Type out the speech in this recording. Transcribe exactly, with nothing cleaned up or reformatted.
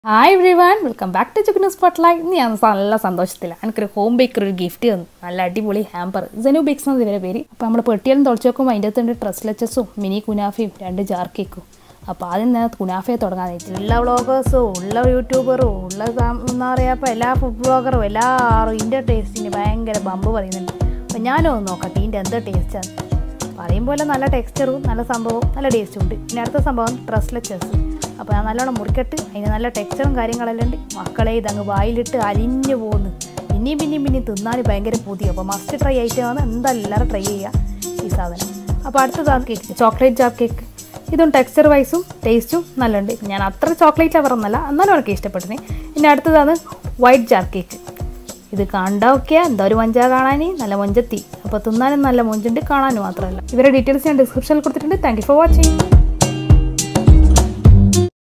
Hi everyone, welcome back to Jugunu Spotlight. I am very happy. I have a home baker gift. I have a hamper. Jugunu bakes are very very. Now we have a dolce ko mind the trustless mini kunafi and jar cake. Now we have kunafi torgani. All vloggers, all YouTubers, all food bloggers, all India tasting bangere bamboo variyunnu. Appo ഞാനോ നോക്കട്ടെ ഇതിന്റെ എന്താ taste ആണ്. പറയുമ്പോൾ നല്ല ടെക്സ്ചറും നല്ല സംഭവം നല്ല ടേസ്റ്റും ഉണ്ട്. ഇനി അടുത്ത സംഭവം ട്രസ്ലെസ്. അപ്പോൾ ഞാൻ നല്ലോണം മുറിക്കട്ട് അതിന് നല്ല ടെക്സ്ചറും കാര്യങ്ങളെല്ലാം ഉണ്ട്. മക്കളെ ഇതങ്ങ് വായിലിട്ട് അലിഞ്ഞു പോകുന്നു. പിന്നെയും പിന്നെയും പിന്നെയും തിന്നാൻ ഭയങ്കര പൂതി. അപ്പോൾ മസ്റ്റ് ട്രൈ ആയിട്ടാണ് എന്തായാലും എല്ലാവരും ട്രൈ ചെയ്യുക ഈ സാധനം. അപ്പോൾ അടുത്തതാണ് കേക്ക്, ചോക്ലേറ്റ് ജാർ കേക്ക്. ഇതും ടെക്സ്ചർ വൈസും ടേസ്റ്റും നല്ലുണ്ട്. ഞാൻ അത്ര ചോക്ലേറ്റ് ലവറൊന്നല്ല, എന്നാലും അവർക്ക് ഇഷ്ടപ്പെട്ടു. ഇനി അടുത്തതാണ് വൈറ്റ് ജാർ കേക്ക്. ഇത് കണ്ടൊക്കെ എന്താ ഒരു മൊഞ്ച കാണാൻ, നല്ല മൊഞ്ചത്തി. അപ്പോൾ തിന്നാനും നല്ല മൊഞ്ചുണ്ട്, കാണാനും മാത്രമല്ല. ഇവരുടെ ഡീറ്റെയിൽസ് ഞാൻ ഡിസ്ക്രിപ്ഷനിൽ കൊടുത്തിട്ടുണ്ട്. Thank you for watching.